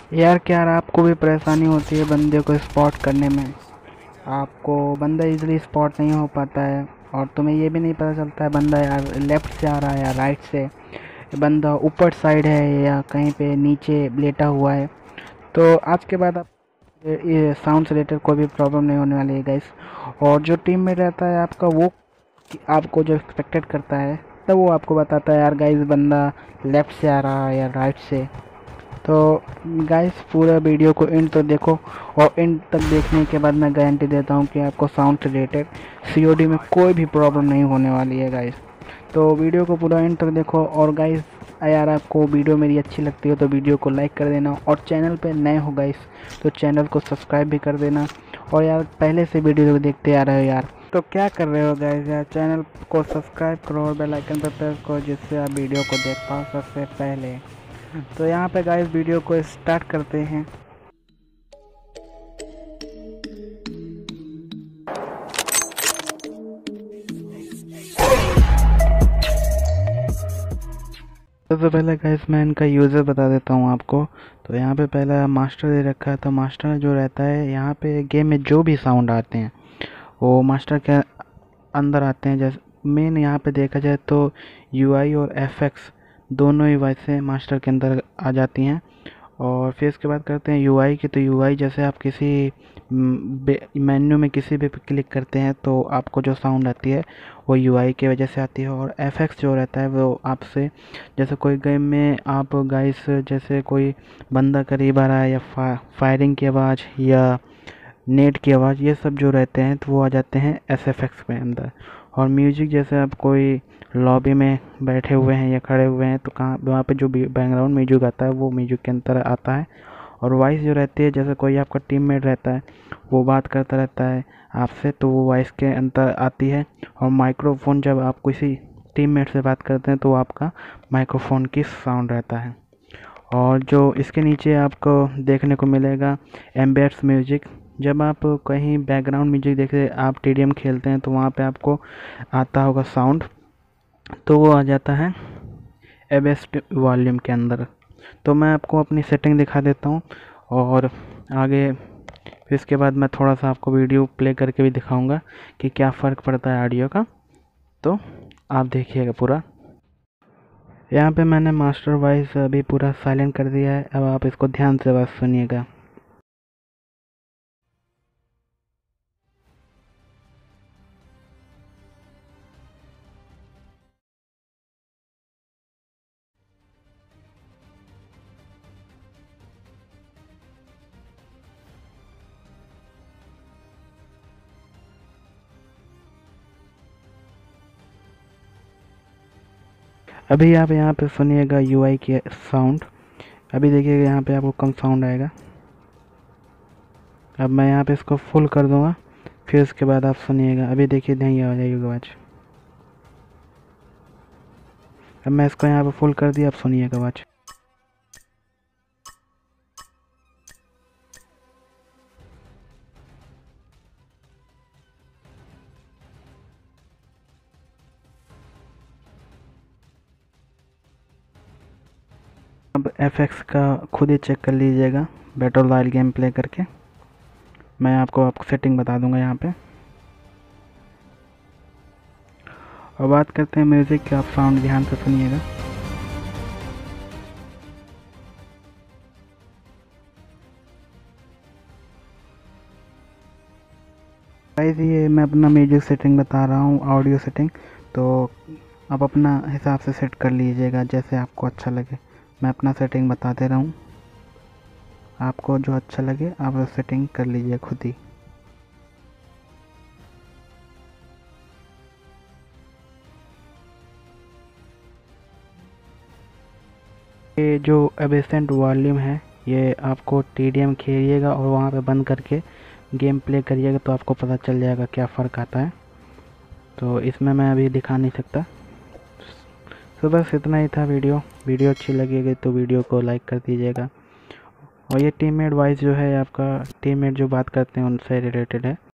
यार क्या यार आपको भी परेशानी होती है बंदे को स्पॉट करने में। आपको बंदा इजीली स्पॉट नहीं हो पाता है और तुम्हें ये भी नहीं पता चलता है बंदा यार लेफ़्ट से आ रहा है या राइट से, बंदा ऊपर साइड है या कहीं पे नीचे लेटा हुआ है। तो आज के बाद आप ये साउंड से रिलेटेड कोई भी प्रॉब्लम नहीं होने वाली है गाइस। और जो टीम में रहता है आपका वो आपको जो एक्सपेक्टेड करता है तब वो आपको बताता है यार गाइस बंदा लेफ़्ट से आ रहा है या राइट से। तो गाइस पूरा वीडियो को एंड तक देखो और एंड तक देखने के बाद मैं गारंटी देता हूँ कि आपको साउंड से रिलेटेड सीओडी में कोई भी प्रॉब्लम नहीं होने वाली है गाइस। तो वीडियो को पूरा एंड तक देखो और गाइस यार आपको वीडियो मेरी अच्छी लगती है तो वीडियो को लाइक कर देना और चैनल पे नए हो गाइस तो चैनल को सब्सक्राइब भी कर देना। और यार पहले से वीडियो देखते आ रहे हो यार तो क्या कर रहे हो गाइस, यार चैनल को सब्सक्राइब करो और बेल आइकन पर प्रेस करो जिससे आप वीडियो को देख पाओ सबसे पहले। तो यहाँ पे गाइस वीडियो को स्टार्ट करते हैं। सबसे पहले गाइस मैं इनका यूज़र बता देता हूँ आपको। तो यहाँ पे पहला मास्टर दे रखा है। तो मास्टर जो रहता है यहाँ पे गेम में जो भी साउंड आते हैं वो मास्टर के अंदर आते हैं। जैसे मेन यहाँ पे देखा जाए तो यूआई और एफएक्स दोनों ही वॉइस से मास्टर के अंदर आ जाती हैं। और फिर इसके बाद करते हैं यूआई की। तो यूआई जैसे आप किसी मेन्यू में किसी भी पे क्लिक करते हैं तो आपको जो साउंड आती है वो यूआई की वजह से आती है। और एफएक्स जो रहता है वो आपसे जैसे कोई गेम में आप गाइस जैसे कोई बंदा करीब आ रहा है या फायरिंग की आवाज़ या नेट की आवाज़ ये सब जो रहते हैं तो वो आ जाते हैं एसएफएक्स में अंदर। और म्यूजिक जैसे आप कोई लॉबी में बैठे हुए हैं या खड़े हुए हैं तो कहाँ वहाँ पे जो बैकग्राउंड म्यूजिक आता है वो म्यूजिक के अंदर आता है। और वॉइस जो रहती है जैसे कोई आपका टीममेट रहता है वो बात करता रहता है आपसे तो वो वॉइस के अंदर आती है। और माइक्रोफोन जब आप किसी टीममेट से बात करते हैं तो वो आपका माइक्रोफोन की साउंड रहता है। और जो इसके नीचे आपको देखने को मिलेगा एम्बिएंट म्यूजिक। जब आप कहीं बैकग्राउंड म्यूजिक देखते आप टीडीएम खेलते हैं तो वहाँ पे आपको आता होगा साउंड तो वो आ जाता है एबेस्ट वॉल्यूम के अंदर। तो मैं आपको अपनी सेटिंग दिखा देता हूँ और आगे फिर इसके बाद मैं थोड़ा सा आपको वीडियो प्ले करके भी दिखाऊंगा कि क्या फ़र्क पड़ता है ऑडियो का। तो आप देखिएगा पूरा। यहाँ पे मैंने मास्टर वॉइस अभी पूरा साइलेंट कर दिया है। अब आप इसको ध्यान से बस सुनिएगा। अभी आप यहाँ पे सुनिएगा यूआई की साउंड। अभी देखिएगा यहाँ पे आपको कम साउंड आएगा। अब मैं यहाँ पे इसको फुल कर दूंगा फिर उसके बाद आप सुनिएगा। अभी देखिए नहीं आ जाएगी आवाज़। अब मैं इसको यहाँ पे फुल कर दिया, अब सुनिएगा आवाज़। अब एफएक्स का खुद ही चेक कर लीजिएगा बैटल रॉयल गेम प्ले करके। मैं आपको सेटिंग बता दूंगा यहाँ पे। और बात करते हैं म्यूज़िक की। आप साउंड ध्यान से सुनिएगा। गाइस ये मैं अपना म्यूजिक सेटिंग बता रहा हूँ, ऑडियो सेटिंग। तो आप अपना हिसाब से सेट कर लीजिएगा जैसे आपको अच्छा लगे। मैं अपना सेटिंग बता दे रहा हूँ, आपको जो अच्छा लगे आप सेटिंग कर लीजिए खुद ही। ये जो एबेसेंट वॉल्यूम है ये आपको टीडीएम खेलिएगा और वहाँ पे बंद करके गेम प्ले करिएगा तो आपको पता चल जाएगा क्या फ़र्क आता है। तो इसमें मैं अभी दिखा नहीं सकता। तो बस इतना ही था वीडियो अच्छी लगेगी तो वीडियो को लाइक कर दीजिएगा। और ये टीममेट वाइज जो है आपका टीममेट जो बात करते हैं उनसे रिलेटेड है।